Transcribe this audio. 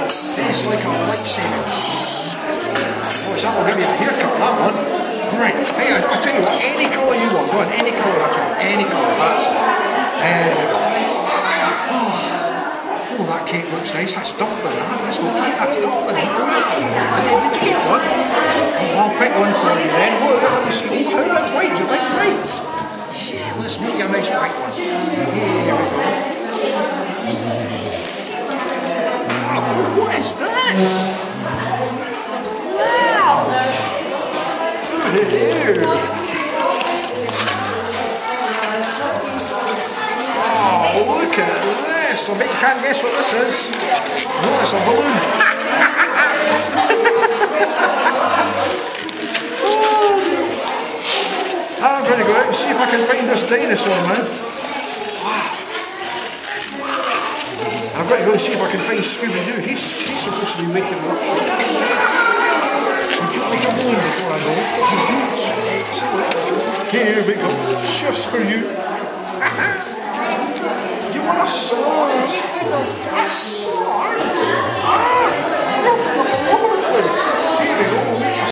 Tastes like a lightsaber. Oh, that will give you a haircut, that one. Right, hey, I'll tell you what, any colour you want, go on, any colour at all, any colour, that's it. Oh, that cake looks nice, that's dumpling, that's okay, that's dumpling. Did you get one? Oh, I'll pick one for you then. Oh, let me see, how much white, do you like white? Yeah, let's make you a nice white one. Here we go. Oh, what is that? Wow! Oh, look at this! I bet you can't guess what this is. No, it's a balloon. I'm going to go out and see if I can find this dinosaur now. Wow. I've got to go and see if I can find Scooby-Doo. He's supposed to be waking up. Would you like a balloon before I go? Excellent. Here we go. Just for you. You want a sword? A sword?